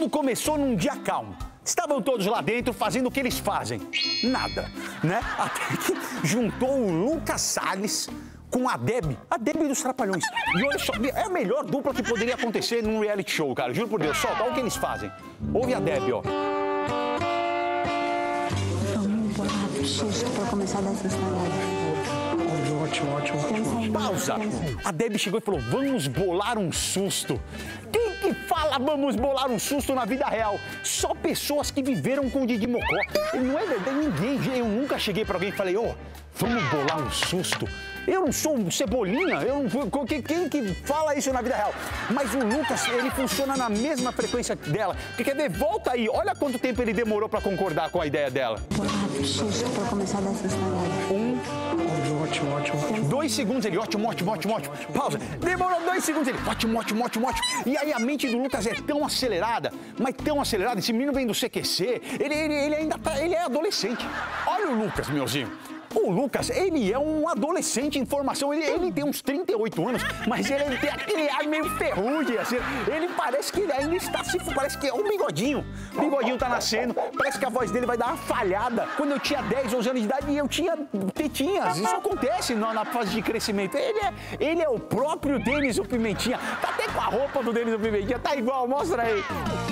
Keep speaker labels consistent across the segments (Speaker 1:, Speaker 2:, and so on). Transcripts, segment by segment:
Speaker 1: Tudo começou num dia calmo. Estavam todos lá dentro fazendo o que eles fazem. Nada, né? Até que juntou o Lucas Salles com a Debbie dos Trapalhões. E olha só, é a melhor dupla que poderia acontecer num reality show, cara. Juro por Deus, solta, olha o que eles fazem. Ouve a Debbie, ó.
Speaker 2: Vamos bolar um susto pra começar dessa estragada.
Speaker 3: Ótimo.
Speaker 1: Pausa. A Debbie chegou e falou, vamos bolar um susto. Quem que fala vamos bolar um susto na vida real? Só pessoas que viveram com o Didi Mocó. E não é verdade, ninguém. Eu nunca cheguei pra alguém e falei, vamos bolar um susto. Eu não sou um Cebolinha, quem que fala isso na vida real? Mas o Lucas, ele funciona na mesma frequência dela. Porque quer ver? Volta aí, olha quanto tempo ele demorou pra concordar com a ideia dela.
Speaker 2: Bolar um susto pra começar dessa estragada.
Speaker 3: Ótimo.
Speaker 1: 2 segundos ele, ótimo. Pausa. Demorou 2 segundos ele, ótimo. E aí a mente do Lucas é tão acelerada, mas tão acelerada. Esse menino vem do CQC, ele ainda tá, ele é adolescente. Olha o Lucas, meuzinho. O Lucas, ele é um adolescente em formação, ele tem uns 38 anos, mas ele tem aquele ar meio ferrugem, assim. Ele parece que ele ainda está parece que é um bigodinho. O bigodinho tá nascendo, parece que a voz dele vai dar uma falhada. Quando eu tinha 10, 11 anos de idade, eu tinha tetinhas. Isso acontece na fase de crescimento. Ele é o próprio Denis o Pimentinha. Tá até com a roupa do Denis o Pimentinha, tá igual, mostra aí.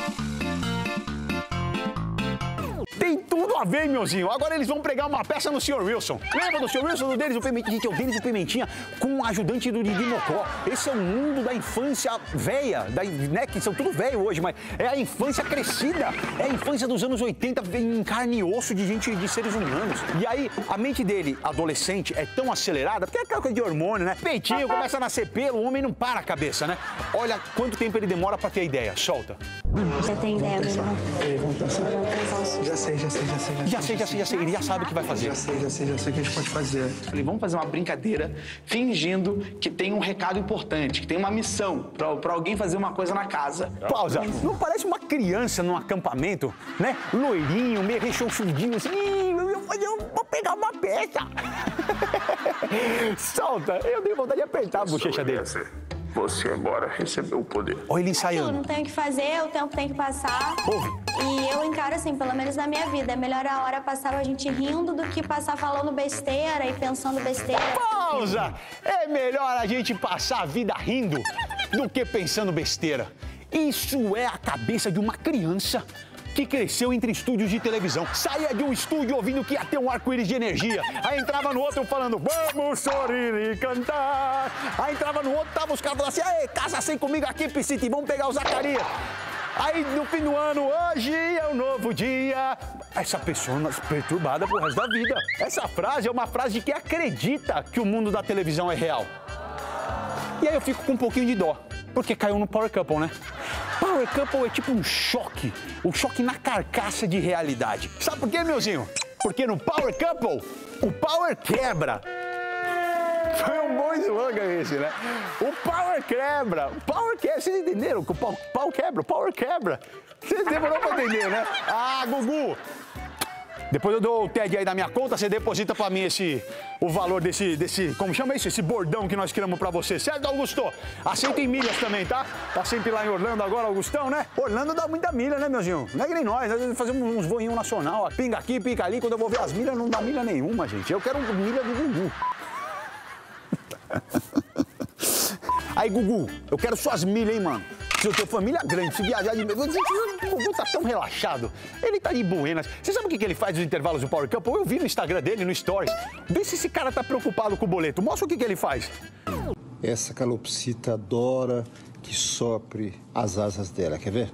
Speaker 1: Tem tudo a ver, meuzinho. Agora eles vão pregar uma peça no Sr. Wilson. Lembra do Sr. Wilson, do Denis o Pimentinha? Gente, é o Denis o Pimentinha com o ajudante do Didi Mocó. Esse é o mundo da infância velha, né? Que são tudo velho hoje, mas é a infância crescida. É a infância dos anos 80 em carne e osso de gente, de seres humanos. E aí, a mente dele, adolescente, é tão acelerada, porque é aquela coisa de hormônio, né? Peitinho, começa a nascer pelo, o homem não para a cabeça, né? Olha quanto tempo ele demora pra ter a ideia. Solta.
Speaker 2: Você tem ideia, meu irmão?
Speaker 3: Vamos pensar. Já sei.
Speaker 1: Ele já sabe o que vai fazer.
Speaker 3: Já sei o que a gente pode fazer. Falei, vamos fazer uma brincadeira fingindo que tem um recado importante, que tem uma missão pra alguém fazer uma coisa na casa.
Speaker 1: Pausa. Não parece uma criança num acampamento, né? Loirinho, meio rechonchudinho, assim. Eu vou pegar uma peça. Solta. Eu dei vontade de apertar a bochecha dele.
Speaker 4: Você agora recebeu o poder.
Speaker 1: Olha ele
Speaker 5: Eu
Speaker 1: ensaiando.
Speaker 5: não tenho o que fazer, o tempo tem que passar.
Speaker 1: Ouve.
Speaker 5: E eu encaro assim, pelo menos na minha vida, é melhor a hora passar a gente rindo do que passar falando besteira e pensando besteira.
Speaker 1: Pausa. É melhor a gente passar a vida rindo do que pensando besteira. Isso é a cabeça de uma criança que cresceu entre estúdios de televisão. Saía de um estúdio ouvindo que ia ter um arco-íris de energia. Aí entrava no outro falando, vamos sorrir e cantar. Aí entrava no outro, tava os caras falando assim, ei, casa sem comigo aqui, Piscite, vamos pegar o Zacarias. Aí no fim do ano, hoje é um novo dia. Essa pessoa perturbada pro resto da vida. Essa frase é uma frase de quem acredita que o mundo da televisão é real. E aí eu fico com um pouquinho de dó, porque caiu no Power Couple, né? Power Couple é tipo um choque na carcaça de realidade. Sabe por quê, meuzinho? Porque no Power Couple, o power quebra. Foi um bom slogan esse, né? O power quebra. O power quebra. Vocês entenderam que o pau quebra? O power quebra. Vocês demorou pra entender, né? Ah, Gugu! Depois eu dou o TED aí da minha conta, você deposita pra mim o valor desse, como chama isso? Esse bordão que nós criamos pra você, certo, Augusto? Aceita em milhas também, tá? Tá sempre lá em Orlando agora, Augustão, né? Orlando dá muita milha, né, meuzinho? Não é que nem nós fazemos uns voinhos nacional, ó. Pinga aqui, pinga ali, quando eu vou ver as milhas, não dá milha nenhuma, gente. Eu quero milha do Gugu. Aí, Gugu, eu quero suas milhas, hein, mano? Se eu tenho família grande, se viajar de... O Gugu tá tão relaxado. Ele tá de buenas. Você sabe o que ele faz nos intervalos do Power Couple? Eu vi no Instagram dele, no Stories. Vê se esse cara tá preocupado com o boleto. Mostra o que ele faz.
Speaker 6: Essa calopsita adora que sopre as asas dela. Quer ver?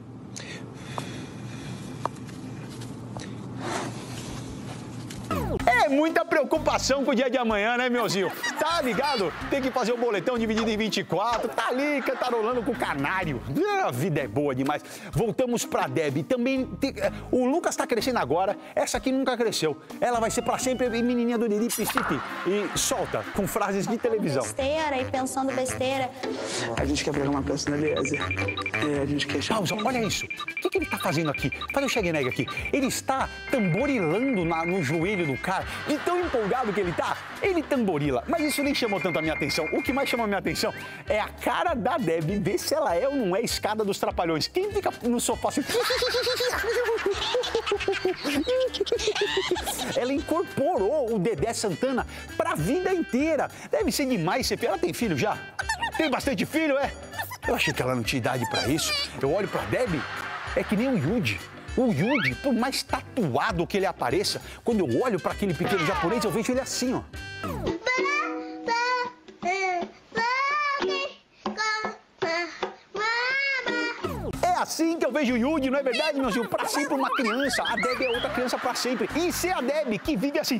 Speaker 1: É muita preocupação com o dia de amanhã, né, meuzinho? Tá ligado? Tem que fazer o boletão dividido em 24. Tá ali cantarolando com o canário. A vida é boa demais. Voltamos pra Debbie. Também o Lucas tá crescendo agora. Essa aqui nunca cresceu. Ela vai ser pra sempre menininha do Didi Piscite. E solta com frases de televisão.
Speaker 5: Besteira e pensando besteira.
Speaker 3: A gente quer pegar uma peça na Eliezer. A gente quer...
Speaker 1: Pausa, olha isso. O que ele tá fazendo aqui? Faz o Shaggy aqui. Ele está tamborilando no joelho do cara. De tão empolgado que ele tá, ele tamborila. Mas isso nem chamou tanto a minha atenção. O que mais chama a minha atenção é a cara da Debbie, ver se ela é ou não é escada dos Trapalhões. Quem fica no sofá assim... Ela incorporou o Dedé Santana pra vida inteira. Deve ser demais ser filho. Ela tem filho já? Tem bastante filho, é? Eu achei que ela não tinha idade pra isso. Eu olho pra Debbie, é que nem o Yudi. O Yudi, por mais tatuado que ele apareça, quando eu olho pra aquele pequeno japonês, eu vejo ele assim, ó. É assim que eu vejo o Yudi, não é verdade, meu senhor? Pra sempre uma criança. A Debbie é outra criança pra sempre. E se a Debbie, que vive assim...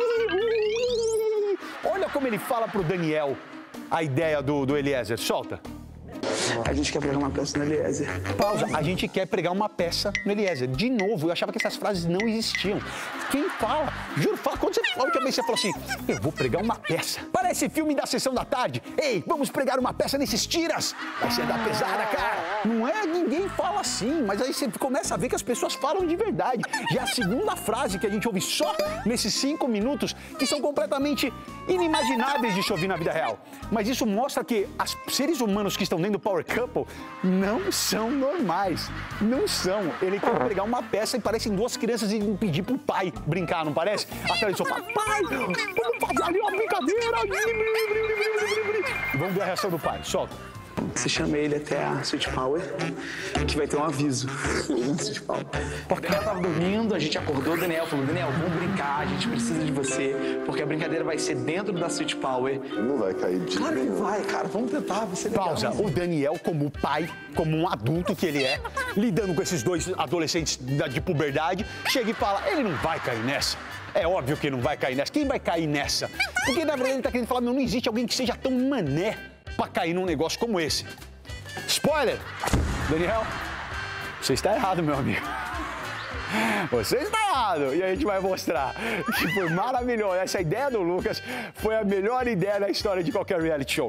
Speaker 1: Olha como ele fala pro Daniel a ideia do Eliezer. Solta.
Speaker 3: A gente quer pregar uma peça no Eliezer.
Speaker 1: Pausa. A gente quer pregar uma peça no Eliezer. De novo, eu achava que essas frases não existiam. Quem fala? Juro, fala. Quando você a última vez você falou assim, eu vou pregar uma peça. Parece filme da Sessão da Tarde. Ei, vamos pregar uma peça nesses tiras. Vai ser da pesada, cara. Não é? Ninguém fala assim. Mas aí você começa a ver que as pessoas falam de verdade. Já a segunda frase que a gente ouve só nesses 5 minutos, que são completamente inimagináveis de se ouvir na vida real. Mas isso mostra que os seres humanos que estão dentro do Power Couple não são normais. Não são. Ele quer pregar uma peça e parecem duas crianças e pedir pro pai brincar, não parece? Atrás do sofá, pai, vamos fazer ali uma brincadeira. Vamos ver a reação do pai, solta.
Speaker 3: Você chama ele até a Sweet Power, que vai ter um aviso na Sweet Power. O Daniel tava dormindo, a gente acordou, o Daniel falou, Daniel, vamos brincar, a gente precisa de você, porque a brincadeira vai ser dentro da Sweet Power.
Speaker 4: Não vai cair de
Speaker 3: Claro que vai, cara, vamos tentar, vai ser legal.
Speaker 1: Pausa. O Daniel, como pai, como um adulto que ele é, lidando com esses dois adolescentes de puberdade, chega e fala, ele não vai cair nessa. É óbvio que não vai cair nessa. Quem vai cair nessa? Porque, na verdade, ele tá querendo falar, não existe alguém que seja tão mané pra cair num negócio como esse. Spoiler! Daniel, você está errado, meu amigo. Você está errado! E a gente vai mostrar que foi maravilhoso. Essa ideia do Lucas foi a melhor ideia da história de qualquer reality show.